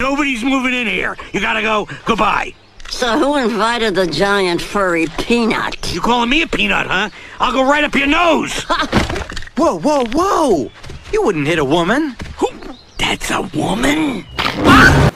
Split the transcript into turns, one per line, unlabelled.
Nobody's moving in here. You gotta go. Goodbye.
So who invited the giant furry peanut?
You calling me a peanut, huh? I'll go right up your nose.
Whoa, whoa, whoa! You wouldn't hit a woman.
Who? That's a woman? Ah!